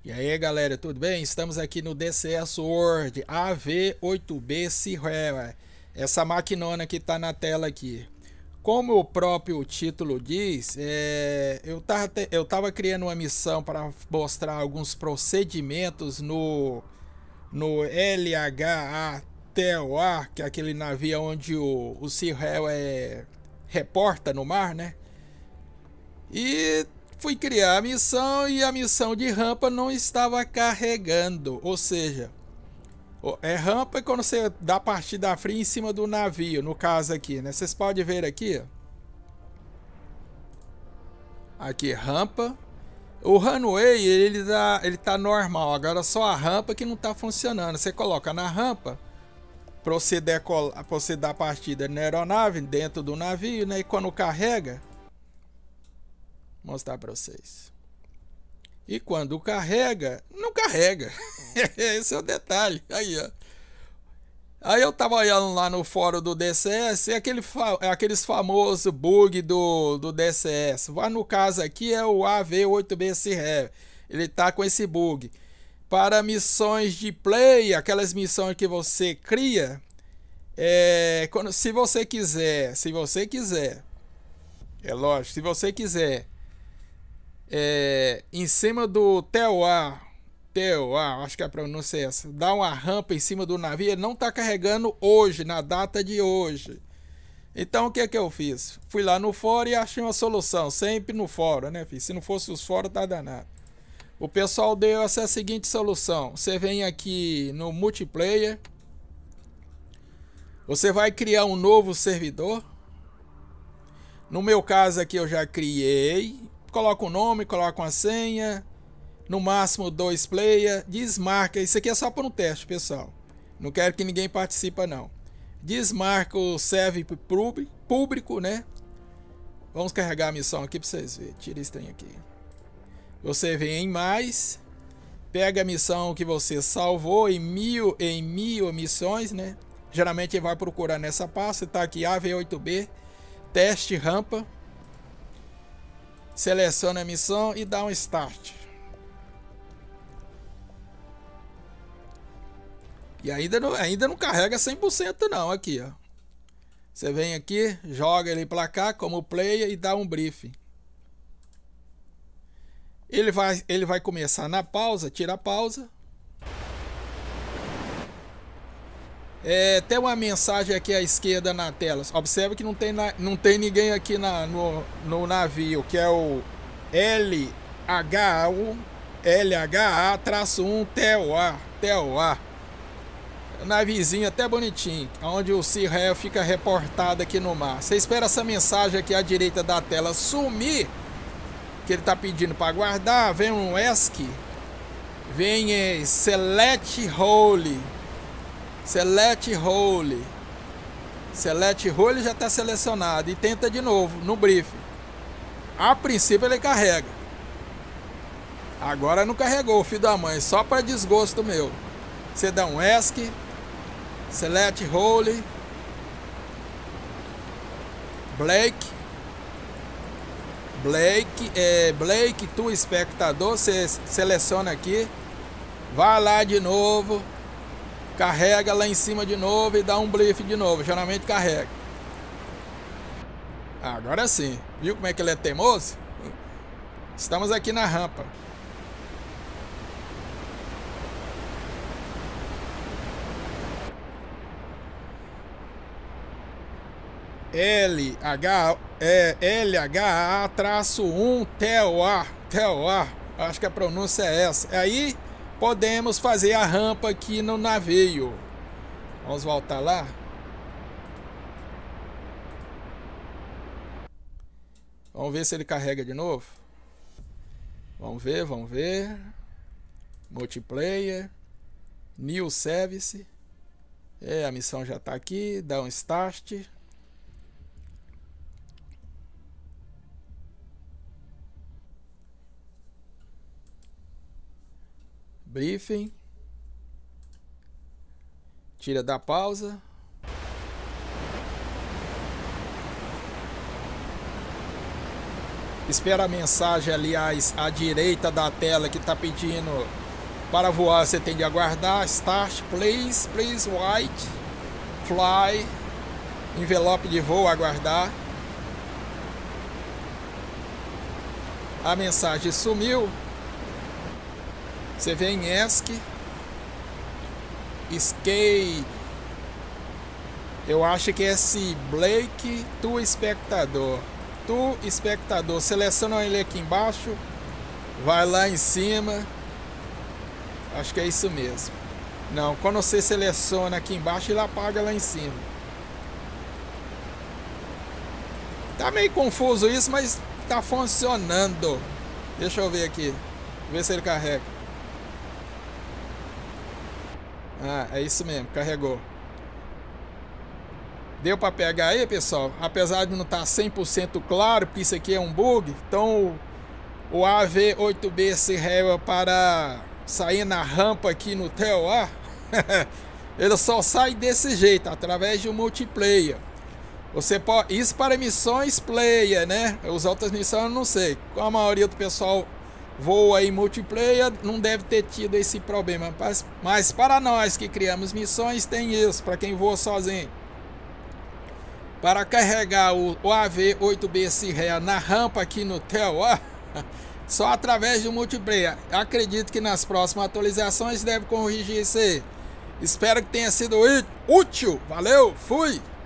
E aí galera, tudo bem? Estamos aqui no DCS World AV8B Sierra. Essa maquinona que está na tela aqui. Como o próprio título diz, eu tava criando uma missão para mostrar alguns procedimentos no LHA-TOA, que é aquele navio onde o Sierra reporta no mar, né? E fui criar a missão e a missão de rampa não estava carregando, ou seja, rampa quando você dá partida fria em cima do navio, no caso aqui, né? Vocês podem ver aqui, aqui rampa. O runway ele tá normal, agora só a rampa que não tá funcionando. Você coloca na rampa para você decolar, para você dar partida na aeronave dentro do navio, né? E quando carrega, vou mostrar para vocês. E quando carrega, não carrega. Esse é o detalhe. Aí, ó. Aí eu tava olhando lá no fórum do DCS, e aqueles famosos bug do DCS. No caso aqui é o AV8B Sierra. Ele tá com esse bug. Para missões de play, aquelas missões que você cria, se você quiser, é lógico, se você quiser, em cima do TOA, acho que a pronúncia é essa, dá uma rampa em cima do navio, ele não está carregando hoje, na data de hoje. Então o que é que eu fiz? Fui lá no fórum e achei uma solução, sempre no fórum, né, filho? Se não fosse os fóruns, tá danado. O pessoal deu essa seguinte solução: você vem aqui no multiplayer, você vai criar um novo servidor. No meu caso aqui eu já criei, coloca o nome, coloca uma senha, no máximo 2 players, desmarca. Isso aqui é só para um teste, pessoal, não quero que ninguém participe não. Desmarca o serve público, né? Vamos carregar a missão aqui para vocês verem. Tira esse trem aqui. Você vem em mais, pega a missão que você salvou em mil missões, né? Geralmente ele vai procurar nessa pasta. Tá aqui AV8B teste rampa, seleciona a missão e dá um start. E ainda não carrega 100% não. Aqui, ó, você vem aqui, joga ele para cá como player e dá um briefing. Ele vai começar na pausa, tira a pausa. Tem uma mensagem aqui à esquerda na tela. Observe que não tem ninguém aqui no navio, que é o LHA-1 TOA. Navizinho até bonitinho, onde o Sierra fica reportado aqui no mar. Você espera essa mensagem aqui à direita da tela sumir, que ele está pedindo para guardar. Vem um ESC, vem Select Role já está selecionado, e tenta de novo no briefing. A princípio ele carrega, agora não carregou, filho da mãe, só para desgosto meu. Você dá um ESC, Select Role, Blake, tu espectador, você seleciona aqui, vai lá de novo, carrega lá em cima de novo e dá um brief de novo, geralmente carrega. Agora sim, viu como é que ele é teimoso? Estamos aqui na rampa. LHA-1 TOA, acho que a pronúncia é essa. Aí podemos fazer a rampa aqui no navio. Vamos voltar lá. Vamos ver se ele carrega de novo. Vamos ver. Multiplayer, New Service. A missão já está aqui. Dá um start. Briefing. Tira da pausa. espera a mensagem ali à direita da tela que está pedindo para voar. Você tem de aguardar. Start, please wait, fly, envelope de voo, aguardar. A mensagem sumiu. Você vê em ESC, Skate. Eu acho que é esse Blake, tu espectador. Tu espectador, seleciona ele aqui embaixo, vai lá em cima. Acho que é isso mesmo. Não, quando você seleciona aqui embaixo, ele apaga lá em cima. Tá meio confuso isso, mas tá funcionando. Deixa eu ver aqui, ver se ele carrega. Ah, é isso mesmo, carregou. Deu para pegar aí, pessoal? Apesar de não estar 100% claro, porque isso aqui é um bug. Então o AV8B se reva para sair na rampa aqui no TOA. Ele só sai desse jeito, através de um multiplayer. Você pode, isso para missões player, né? As outras missões eu não sei. A maioria do pessoal voa em multiplayer, não deve ter tido esse problema. Mas para nós que criamos missões, tem isso, para quem voa sozinho. Para carregar o AV8B Sirrea na rampa aqui no TOA, só através do multiplayer. Acredito que nas próximas atualizações deve corrigir isso aí. Espero que tenha sido útil. Valeu, fui!